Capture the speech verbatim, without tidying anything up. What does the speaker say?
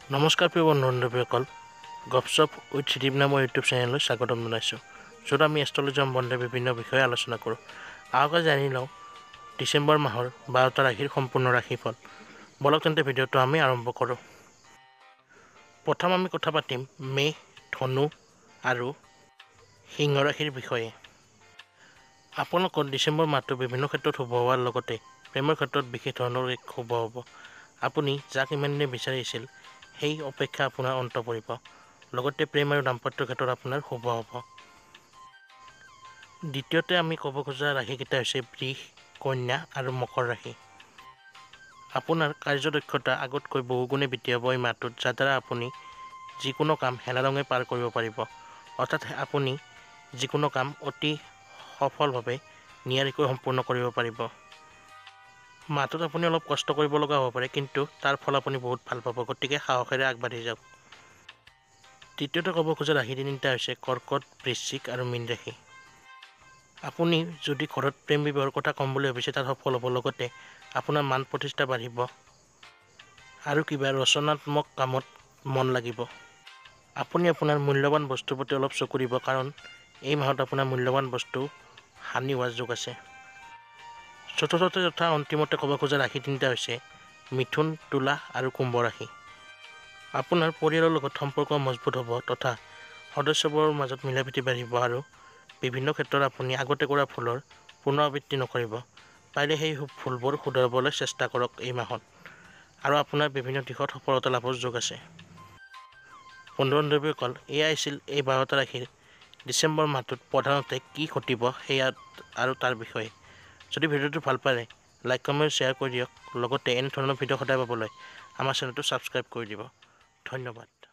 নমস্কাৰ প্ৰিয় বন্ধু-বান্ধৱীসকল, গপশ্বপ উইথ ত্ৰিদীপ নামৰ ইউটিউব চেনেললৈ স্বাগতম জনাইছোঁ। য'ত আমি এষ্ট্ৰলজি সম্বন্ধে বিভিন্ন বিষয়ে আলোচনা কৰোঁ। আহক জানি লওঁ ডিচেম্বৰ মাহৰ বাৰটা ৰাশিৰ সম্পূৰ্ণ ৰাশিফল। বলক তেন্তে ভিডিঅ'টো আমি আৰম্ভ কৰোঁ। প্ৰথম আমি কথা পাতিম মেষ, ধনু আৰু সিংহ ৰাশিৰ বিষয়ে। আপোনালোকৰ ডিচেম্বৰ মাহটো বিভিন্ন ক্ষেত্ৰত শুভ হোৱাৰ লগতে প্ৰেমৰ ক্ষেত্ৰত বিশেষ ধৰণৰ এক শুভ হ'ব। আপুনি যাক ইমানে বিচাৰিছিল সেই অপেক্ষা আপোনাৰ অন্ত পৰিব। লগতে প্ৰেম আৰু দাম্পত্যৰ ক্ষেত্ৰত আপোনাৰ শুভ হ'ব। দ্বিতীয়তে আমি ক'ব খোজা ৰাশিকেইটা হৈছে বৃষ, কন্যা আৰু মকৰ ৰাশি। আপোনাৰ কাৰ্যদক্ষতা আগতকৈ বহুগুণে বৃদ্ধি হ'ব এই মাহটোত, যাৰ দ্বাৰা আপুনি যিকোনো কাম হেলাৰঙে পাৰ কৰিব পাৰিব। অৰ্থাৎ আপুনি যিকোনো কাম অতি সফলভাৱে নিয়াৰিকৈ সম্পূৰ্ণ কৰিব পাৰিব। মাহটোত আপুনি অলপ কষ্ট কৰিব লগা হ'ব পাৰে, কিন্তু তাৰ ফল আপুনি বহুত ভাল পাব। গতিকে সাহসেৰে আগবাঢ়ি যাওক। তৃতীয়তে ক'ব খোজা ৰাশি তিনিটা হৈছে কৰ্কট, বৃশ্চিক আৰু মীন ৰাশি। আপুনি যদি ঘৰত প্ৰেম বিবাহৰ কথা ক'ম বুলি ভাবিছে তাত সফল হ'ব। লগতে আপোনাৰ মান প্ৰতিষ্ঠা বাঢ়িব আৰু কিবা ৰচনাত্মক কামত মন লাগিব। আপুনি আপোনাৰ মূল্যৱান বস্তুৰ প্ৰতি অলপ চকু দিব, কাৰণ এই মাহত আপোনাৰ মূল্যৱান বস্তু হানি হোৱাৰ যোগ আছে। চতুৰ্থতে তথা অন্তিমতে ক'ব খোজা ৰাশি তিনিটা হৈছে মিথুন, তুলা আৰু কুম্ভ ৰাশি। আপোনাৰ পৰিয়ালৰ লগত সম্পৰ্ক মজবুত হ'ব তথা সদস্যবোৰৰ মাজত মিলাপ্ৰীতি বাঢ়িব আৰু বিভিন্ন ক্ষেত্ৰত আপুনি আগতে কৰা ভুলৰ পুনৰাবৃত্তি নকৰিব। পাৰিলে সেই ভুলবোৰ শুধৰাবলৈ চেষ্টা কৰক এই মাহত, আৰু আপোনাৰ বিভিন্ন দিশত সফলতা লাভৰ যোগ আছে। বন্ধু-বান্ধৱীসকল, এয়া আছিল এই বাৰটা ৰাশিৰ ডিচেম্বৰ মাহটোত প্ৰধানতে কি ঘটিব সেয়া আৰু তাৰ বিষয়ে। যদি ভিডিঅ'টো ভাল পালে লাইক, কমেণ্ট, শ্বেয়াৰ কৰি দিয়ক। লগতে এনে ধৰণৰ ভিডিঅ' সদায় পাবলৈ আমাৰ চেনেলটো ছাবস্ক্ৰাইব কৰি দিব। ধন্যবাদ।